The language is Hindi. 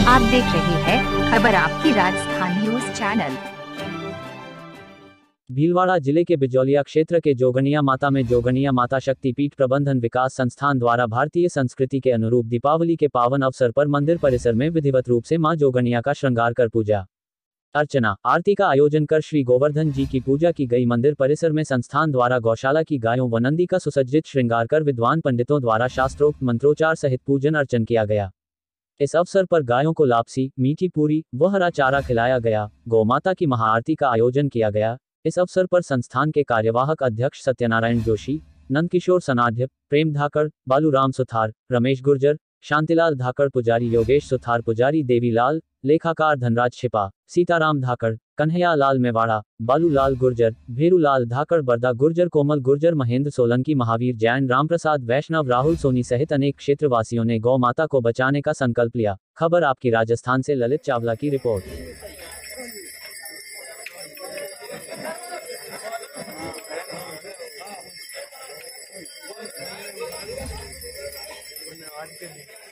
आप देख रहे हैं खबर आपकी राजस्थान न्यूज चैनल। भीलवाड़ा जिले के बिजौलिया क्षेत्र के जोगनिया माता में जोगनिया माता शक्तिपीठ प्रबंधन विकास संस्थान द्वारा भारतीय संस्कृति के अनुरूप दीपावली के पावन अवसर पर मंदिर परिसर में विधिवत रूप से मां जोगनिया का श्रृंगार कर पूजा अर्चना आरती का आयोजन कर श्री गोवर्धन जी की पूजा की गई। मंदिर परिसर में संस्थान द्वारा गौशाला की गायों व नंदी का सुसज्जित श्रृंगार कर विद्वान पंडितों द्वारा शास्त्रोक्त मंत्रोच्चार सहित पूजन अर्चन किया गया। इस अवसर पर गायों को लापसी, मीठी पूरी व हरा चारा खिलाया गया। गौमाता की महाआरती का आयोजन किया गया। इस अवसर पर संस्थान के कार्यवाहक अध्यक्ष सत्यनारायण जोशी, नंदकिशोर सनाध्य, प्रेम धाकड़, बालूराम सुथार, रमेश गुर्जर, शांतिलाल धाकड़ पुजारी, योगेश सुथार पुजारी, देवीलाल, लेखाकार धनराज छिपा, सीताराम धाकड़, कन्हैया लाल मेवाड़ा, बालूलाल गुर्जर, भेरूलाल धाकड़, बरदा गुर्जर, कोमल गुर्जर, महेंद्र सोलंकी, महावीर जैन, रामप्रसाद वैष्णव, राहुल सोनी सहित अनेक क्षेत्रवासियों ने गौ माता को बचाने का संकल्प लिया। खबर आपकी राजस्थान से ललित चावला की रिपोर्ट। आज के